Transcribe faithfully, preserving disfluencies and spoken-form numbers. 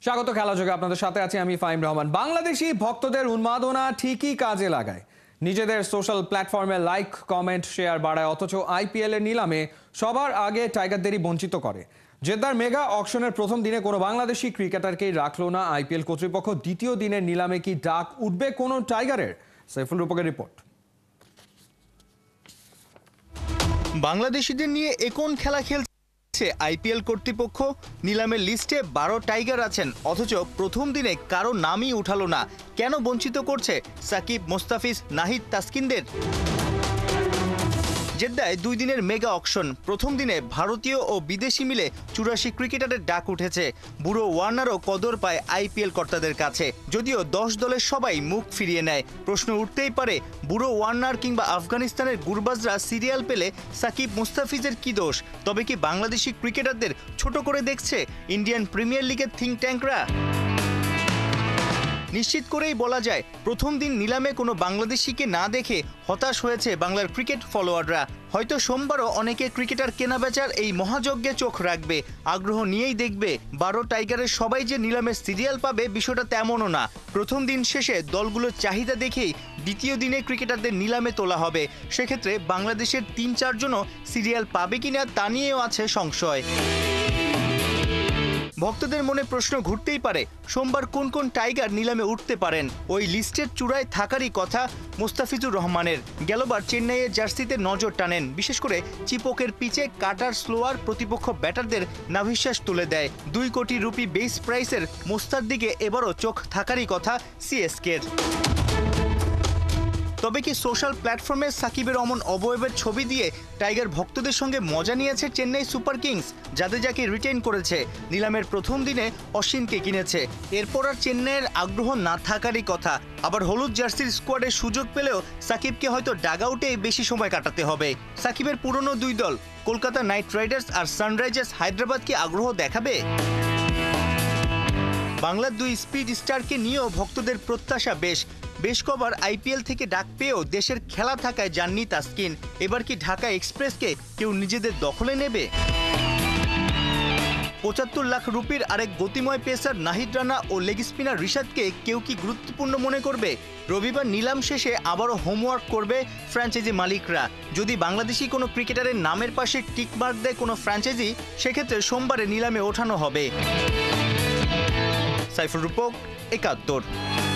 স্বাগত খেলাযোগে আপনাদের সাথে আছি আমি ফাহিম রহমান। বাংলাদেশি ভক্তদের উন্মাদনা ঠিকই কাজে লাগায়, নিজেদের সোশ্যাল প্ল্যাটফর্মে লাইক কমেন্ট শেয়ার বাড়ায়, অথচ আইপিএল এর নিলামে সবার আগে টাইগারদেরই বঞ্চিত করে। জেদ্দার মেগা অকশনের প্রথম দিনে কোনো বাংলাদেশি ক্রিকেটারকেই রাখলো না আইপিএল কর্তৃপক্ষ। দ্বিতীয় দিনের নিলামে কি ডাক উঠবে কোনো টাইগারের? সাইফুল রূপকের রিপোর্ট। বাংলাদেশিদের নিয়ে এখন খেলা খেলছে আইপিএল কর্তৃপক্ষ। নিলামের লিস্টে বারো টাইগার আছেন, অথচ প্রথম দিনে কারো নামই উঠালো না। কেন বঞ্চিত করছে সাকিব, মোস্তাফিজ, নাহিদ, তাসকিনদের? জেদ্দায় দুই দিনের মেগা অকশন। প্রথম দিনে ভারতীয় ও বিদেশি মিলে চুরাশি ক্রিকেটারের ডাক উঠেছে। বুড়ো ওয়ার্নারও কদর পায় আইপিএল কর্তাদের কাছে, যদিও দশ দলের সবাই মুখ ফিরিয়ে নেয়। প্রশ্ন উঠতেই পারে, বুড়ো ওয়ার্নার কিংবা আফগানিস্তানের গুরবাজরা সিরিয়াল পেলে সাকিব, মুস্তাফিজের কি দোষ? তবে কি বাংলাদেশি ক্রিকেটারদের ছোট করে দেখছে ইন্ডিয়ান প্রিমিয়ার লিগের থিঙ্ক ট্যাঙ্করা? নিশ্চিত করেই বলা যায়, প্রথম দিন নিলামে কোনো বাংলাদেশিকে না দেখে হতাশ হয়েছে বাংলার ক্রিকেট ফলোয়াররা। হয়তো সোমবারও অনেকে ক্রিকেটার কেনাবেচার এই মহাযজ্ঞে চোখ রাখবে, আগ্রহ নিয়েই দেখবে। বারো টাইগারের সবাই যে নিলামে সিরিয়াল পাবে বিষয়টা তেমনও না। প্রথম দিন শেষে দলগুলোর চাহিদা দেখেই দ্বিতীয় দিনে ক্রিকেটারদের নিলামে তোলা হবে। সেক্ষেত্রে বাংলাদেশের তিন চারজনও সিরিয়াল পাবে কিনা তা নিয়েও আছে সংশয়। ভক্তদের মনে প্রশ্ন ঘুরতেই পারে, সোমবার কোন কোন টাইগার নিলামে উঠতে পারেন? ওই লিস্টের চূড়ায় থাকারই কথা মোস্তাফিজুর রহমানের। গেলবার চেন্নাইয়ের জার্সিতে নজর টানেন, বিশেষ করে চিপকের পিচে কাটার স্লোয়ার প্রতিপক্ষ ব্যাটারদের নাভিশ্বাস তুলে দেয়। দুই কোটি রুপি বেস প্রাইসের মোস্তার দিকে এবারও চোখ থাকারই কথা সিএসকের। তবে কি সোশ্যাল প্ল্যাটফর্মে সাকিবের অমন অবয়বের ছবি দিয়ে টাইগার ভক্তদের সঙ্গে মজা নিয়েছে চেন্নাই সুপার কিংস? জাদেজাকে রিটেইন করেছে, নিলামের প্রথম দিনে অশ্বিনকে কিনেছে। এরপর আর চেন্নাইয়ের আগ্রহ না থাকারই কথা। আবার হলুদ জার্সির স্কোয়াডে সুযোগ পেলেও সাকিবকে হয়তো ডাগআউটেই বেশি সময় কাটাতে হবে। সাকিবের পুরনো দুই দল কলকাতা নাইট রাইডার্স আর সানরাইজার্স হায়দ্রাবাদ কি আগ্রহ দেখাবে? বাংলার দুই স্পিড স্টারকে নিয়েও ভক্তদের প্রত্যাশা বেশ। বেশ কবার আইপিএল থেকে ডাক পেয়েও দেশের খেলা থাকায় যাননি তাসকিন। এবার কি ঢাকা এক্সপ্রেসকে কেউ নিজেদের দখলে নেবে? পঁচাত্তর লাখ রুপির আরেক গতিময় পেসার নাহিদ রানা ও লেগ স্পিনার রিশাদকে কেউ কি গুরুত্বপূর্ণ মনে করবে? রবিবার নিলাম শেষে আবারও হোমওয়ার্ক করবে ফ্র্যাঞ্চাইজি মালিকরা। যদি বাংলাদেশি কোনো ক্রিকেটারের নামের পাশে টিকমার্ক দেয় কোনো ফ্র্যাঞ্চাইজি, সেক্ষেত্রে সোমবারে নিলামে ওঠানো হবে। সাইফুল রূপক, একাত্তর।